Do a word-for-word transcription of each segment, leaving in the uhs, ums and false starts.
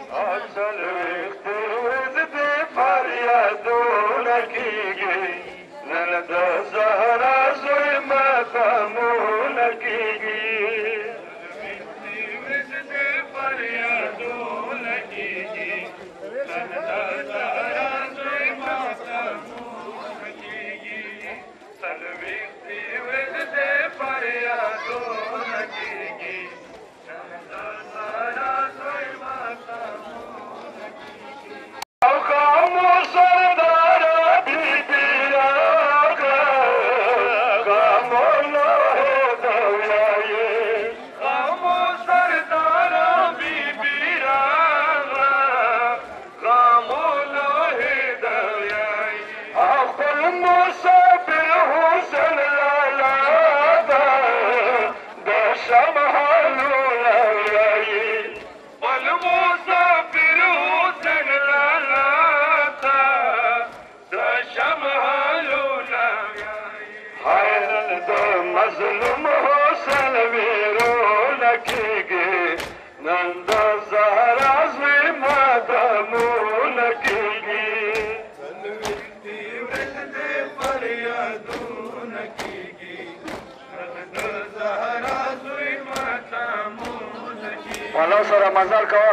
والا سره مزل کوه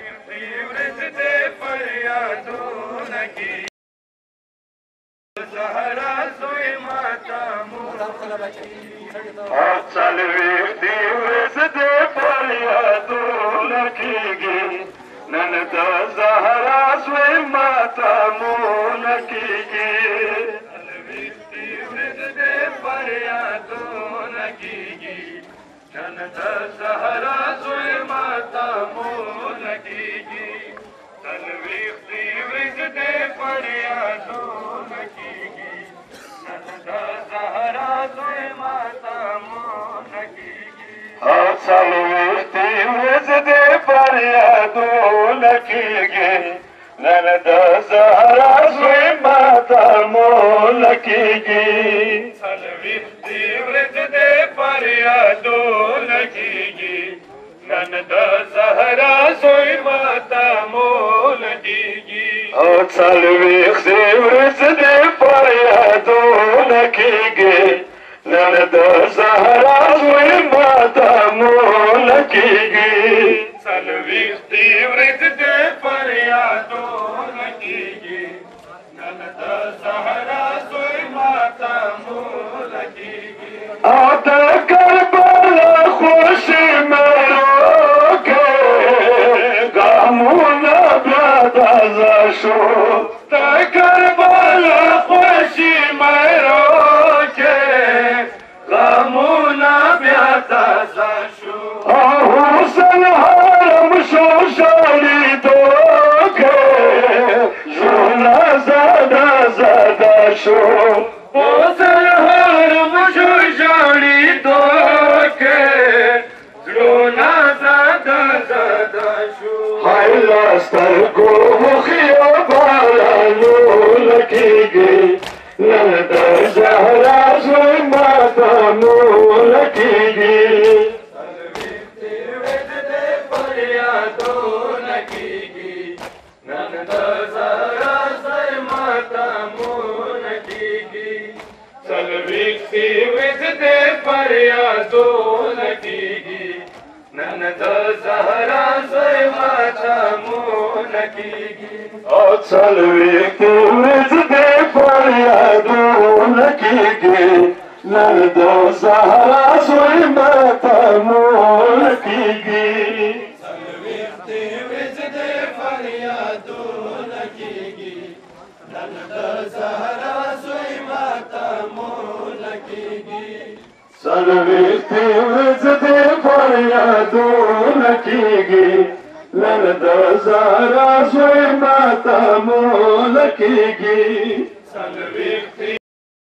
څلوېښت دې ورځې دې فریادونه کېږي نن د زهرا زوی ماتمونه کېږي څلوېښت دې ورځې دې فریادونه کېږي نن د زهرا زوی ماتمونه کېږي څلوېښت دې ورځې دې فریادونه کېږي نن د زهرا زوی ماتمونه کېږي او څلوېښت دې ورځې دې فریادونه کېږي نن د زهرا زوی ماتمونه کېږي څلوېښت دې ورځې دې فریادونه کېږي نن د زهرا زوی ماتمونه کېږي او څلوېښت دې ورځې دې فریادونه کېږي نن د زهرا زوی ماتمونه کېږي څلوېښت دې ورځې دې فریادونه کېږي نن د زهرا زوی ماتمونه کېږي او د کربلا خوشي مرو کې ګامونه بیا تازه شو د کربلا خوشي مرو کې غمونه بیا تازه شو او حسن حرم شو شاړېدو کې زړونه زده زده شو حسن حرم شو شاړېدو کې زړونه زده زده شو هاي له سترګو مخیا بارانونه کېږي نن د زهرا زوی ماتمونه کېږي څلوېښت دې ورځې دې فریادونه کېږي نن د زهرا زوی ماتمونه کېږي څلوېښت دې ورځې دې فریادونه کېږي نن د زهرا زوی ماتمونه کېږي او څلوېښت دې ورځې دې فریادونه کېږي نن د زهرا زوی ماتمونه کېږي څلوېښت دې ورځې دې فریادونه کېږي نن د زهرا زوی ماتمونه کېږي څلوېښت دې ورځې دې فریادونه کېږي نن د زهرا زوی ماتمونه کېږي څلوېښت دې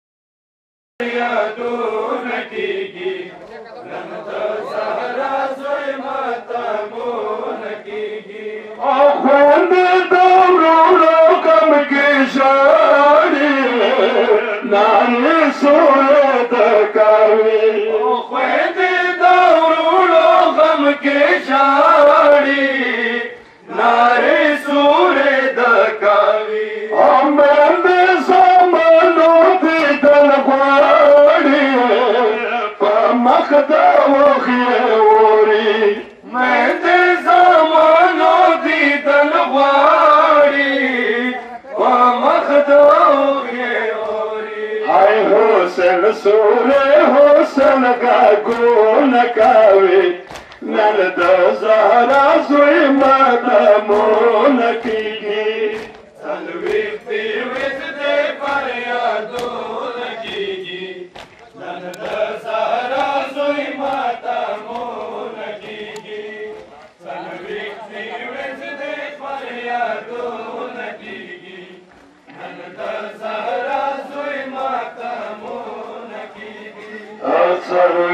فریادونه کېږي نن د زهرا زوی ماتمونه کېږي او خویندې د ورورو غم کې ژاړي نانې سوله ده کوي او خویندې د ورورو غم کې ژاړي نارې سورې حسن غږونه کوي نن د زهرا زوی ماتمونه کېږي څلوېښتې ورځې د فریادونه کېږي نن د زهرا زوی ماتمونه کېږي څلوېښتې ورځې د فریادونه کېږي نن د زهرا زوی ماتمونه کېږي